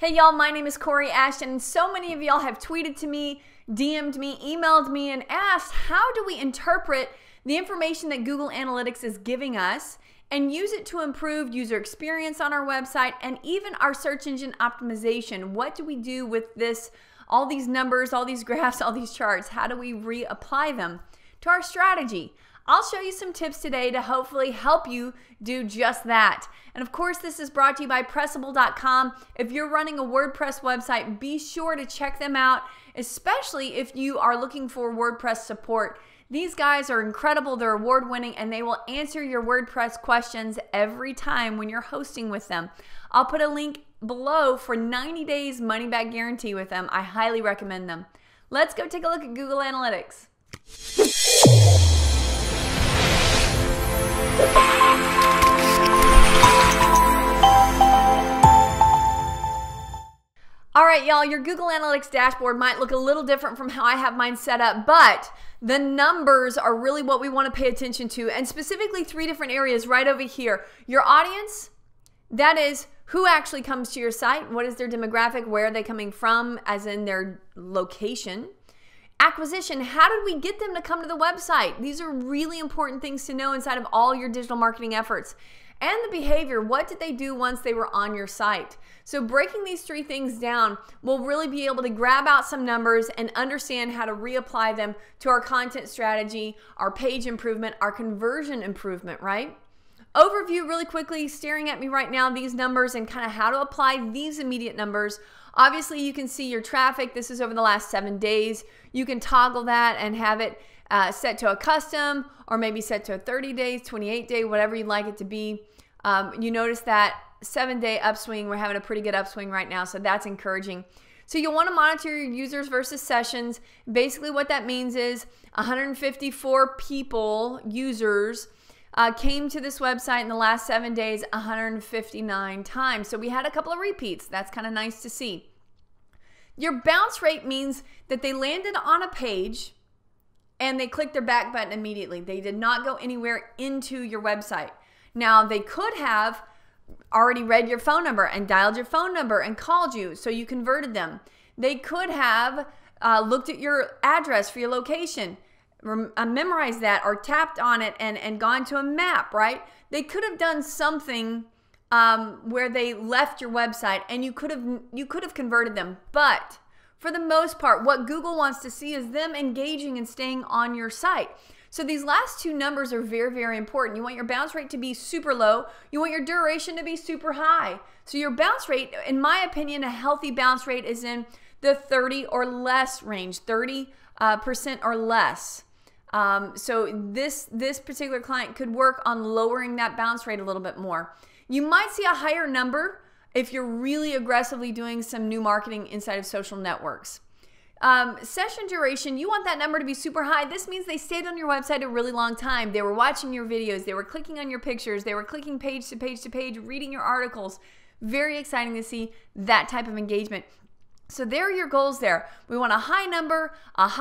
Hey y'all, my name is Kori Ashton, and so many of y'all have tweeted to me, DM'd me, emailed me, and asked how do we interpret the information that Google Analytics is giving us and use it to improve user experience on our website and even our search engine optimization. What do we do with this, all these numbers, all these graphs, all these charts? How do we reapply them to our strategy? I'll show you some tips today to hopefully help you do just that. And of course, this is brought to you by Pressable.com. If you're running a WordPress website, be sure to check them out, especially if you are looking for WordPress support. These guys are incredible, they're award-winning, and they will answer your WordPress questions every time when you're hosting with them. I'll put a link below for 90 days money-back guarantee with them. I highly recommend them. Let's go take a look at Google Analytics. All right, y'all, your Google Analytics dashboard might look a little different from how I have mine set up, but the numbers are really what we want to pay attention to, and specifically 3 different areas right over here. Your audience, that is who actually comes to your site, what is their demographic, where are they coming from, as in their location. Acquisition, how did we get them to come to the website? These are really important things to know inside of all your digital marketing efforts. And the behavior, what did they do once they were on your site? So breaking these 3 things down, we'll really be able to grab out some numbers and understand how to reapply them to our content strategy, our page improvement, our conversion improvement, right? Overview really quickly, staring at me right now, these numbers and kind of how to apply these immediate numbers. Obviously, you can see your traffic. This is over the last 7 days. You can toggle that and have it set to a custom or maybe set to a 30 days, 28 day, whatever you'd like it to be. You notice that 7-day upswing, we're having a pretty good upswing right now, so that's encouraging. So you'll want to monitor your users versus sessions. Basically what that means is 154 people, users, came to this website in the last 7 days 159 times. So we had a couple of repeats. That's kind of nice to see. Your bounce rate means that they landed on a page and they clicked their back button immediately. They did not go anywhere into your website. Now, they could have already read your phone number and dialed your phone number and called you, so you converted them. They could have looked at your address for your location, memorized that, or tapped on it and gone to a map, right? They could have done something where they left your website and you could have converted them. But for the most part, what Google wants to see is them engaging and staying on your site. So these last 2 numbers are very, very important. You want your bounce rate to be super low. You want your duration to be super high. So your bounce rate, in my opinion, a healthy bounce rate is in the 30 or less range, 30% or less. So this particular client could work on lowering that bounce rate a little bit more. You might see a higher number if you're really aggressively doing some new marketing inside of social networks. Session duration, you want that number to be super high. This means they stayed on your website a really long time. They were watching your videos. They were clicking on your pictures. They were clicking page to page to page, reading your articles. Very exciting to see that type of engagement. So there are your goals there. We want a high number,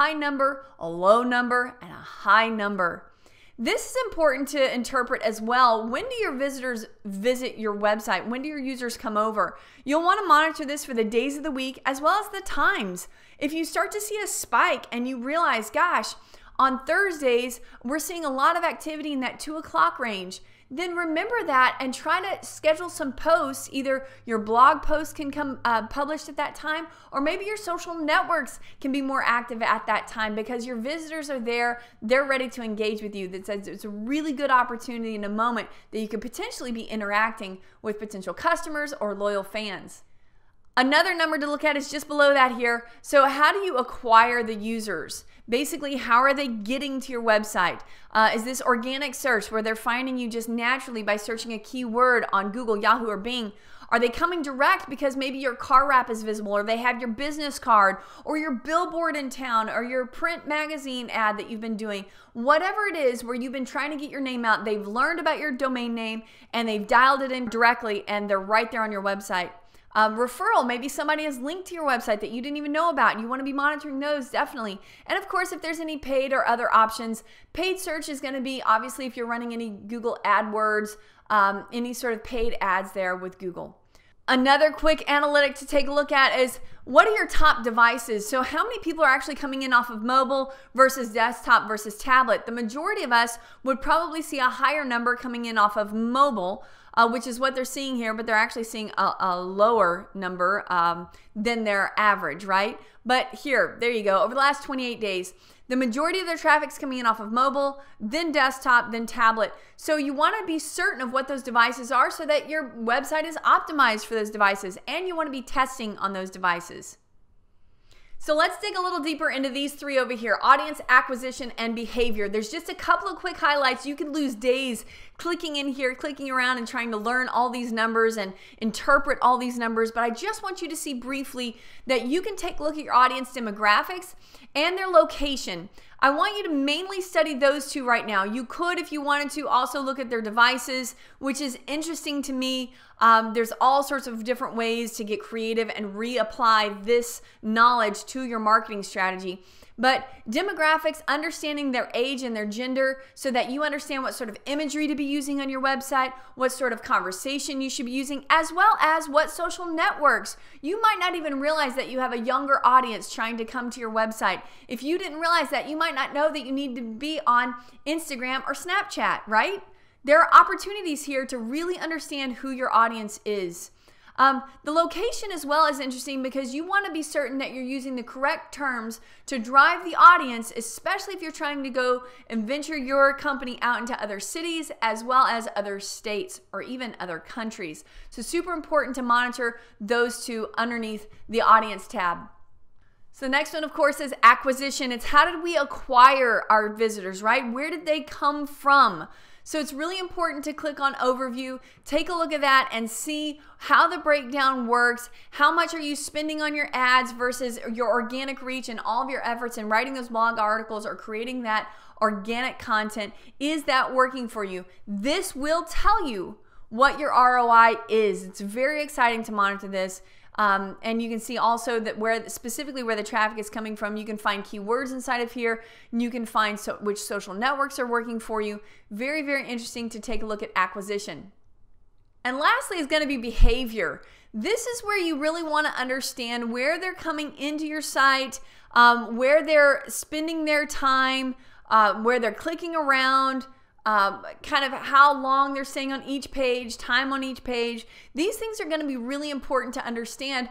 a low number, and a high number. This is important to interpret as well. When do your visitors visit your website? When do your users come over? You'll want to monitor this for the days of the week as well as the times. If you start to see a spike and you realize, gosh, on Thursdays, we're seeing a lot of activity in that 2 o'clock range, then remember that and try to schedule some posts. Either your blog post can come published at that time, or maybe your social networks can be more active at that time because your visitors are there, they're ready to engage with you. That says it's a really good opportunity in a moment that you could potentially be interacting with potential customers or loyal fans. Another number to look at is just below that here. So how do you acquire the users? Basically, how are they getting to your website? Is this organic search where they're finding you just naturally by searching a keyword on Google, Yahoo, or Bing? Are they coming direct because maybe your car wrap is visible, or they have your business card, or your billboard in town, or your print magazine ad that you've been doing? Whatever it is where you've been trying to get your name out, they've learned about your domain name and they've dialed it in directly and they're right there on your website. Referral, maybe somebody has linked to your website that you didn't even know about. You want to be monitoring those, definitely. And of course, if there's any paid or other options, paid search is going to be, obviously, if you're running any Google AdWords, any sort of paid ads there with Google. Another quick analytic to take a look at is, what are your top devices? So how many people are actually coming in off of mobile versus desktop versus tablet? The majority of us would probably see a higher number coming in off of mobile, which is what they're seeing here, but they're actually seeing a lower number than their average, right? But here, there you go. Over the last 28 days, the majority of their traffic's coming in off of mobile, then desktop, then tablet. So you want to be certain of what those devices are so that your website is optimized for those devices, and you want to be testing on those devices. So let's dig a little deeper into these three over here: audience acquisition and behavior. There's just a couple of quick highlights. You can lose days clicking in here, clicking around and trying to learn all these numbers and interpret all these numbers, but I just want you to see briefly that you can take a look at your audience demographics and their location. I want you to mainly study those two right now. You could, if you wanted to, also look at their devices, which is interesting to me. There's all sorts of different ways to get creative and reapply this knowledge to your marketing strategy. But demographics, understanding their age and their gender so that you understand what sort of imagery to be using on your website, what sort of conversation you should be using, as well as what social networks. You might not even realize that you have a younger audience trying to come to your website. If you didn't realize that, you might not know that you need to be on Instagram or Snapchat, right? There are opportunities here to really understand who your audience is. The location as well is interesting because you want to be certain that you're using the correct terms to drive the audience, especially if you're trying to go and venture your company out into other cities as well as other states or even other countries. So super important to monitor those two underneath the audience tab. So the next one, of course, is acquisition. It's how did we acquire our visitors, right? Where did they come from? So it's really important to click on overview, take a look at that and see how the breakdown works. How much are you spending on your ads versus your organic reach and all of your efforts in writing those blog articles or creating that organic content? Is that working for you? This will tell you what your ROI is. It's very exciting to monitor this. And you can see also that specifically where the traffic is coming from. You can find keywords inside of here. You can find which social networks are working for you. Very, very interesting to take a look at acquisition. And lastly is going to be behavior. This is where you really want to understand where they're coming into your site, where they're spending their time, where they're clicking around, kind of how long they're staying on each page, time on each page. These things are going to be really important to understand,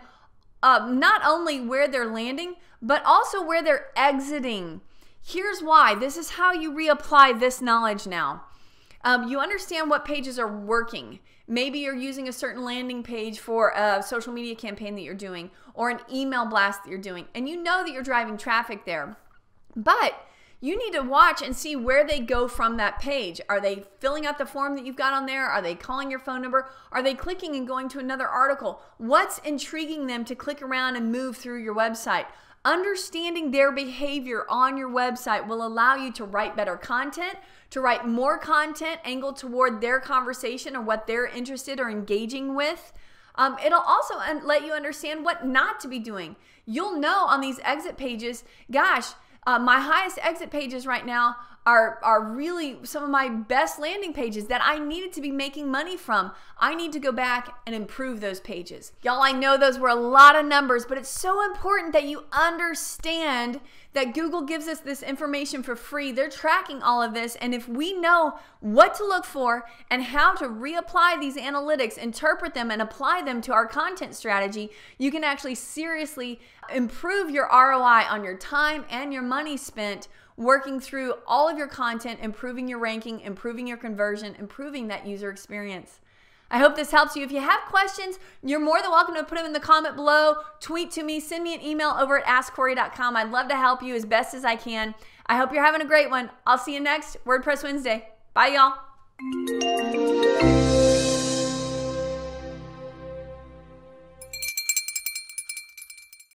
not only where they're landing, but also where they're exiting. Here's why. This is how you reapply this knowledge now. You understand what pages are working. Maybe you're using a certain landing page for a social media campaign that you're doing or an email blast that you're doing, and you know that you're driving traffic there. But you need to watch and see where they go from that page. Are they filling out the form that you've got on there? Are they calling your phone number? Are they clicking and going to another article? What's intriguing them to click around and move through your website? Understanding their behavior on your website will allow you to write better content, to write more content angled toward their conversation or what they're interested or engaging with. It'll also let you understand what not to be doing. You'll know on these exit pages, gosh, my highest exit pages right now are really some of my best landing pages that I needed to be making money from. I need to go back and improve those pages. Y'all, I know those were a lot of numbers, but it's so important that you understand that Google gives us this information for free. They're tracking all of this, and if we know what to look for and how to reapply these analytics, interpret them, and apply them to our content strategy, you can actually seriously improve your ROI on your time and your money spent working through all of your content, improving your ranking, improving your conversion, improving that user experience. I hope this helps you. If you have questions, you're more than welcome to put them in the comment below, tweet to me, send me an email over at askkori.com. I'd love to help you as best as I can. I hope you're having a great one. I'll see you next WordPress Wednesday. Bye, y'all.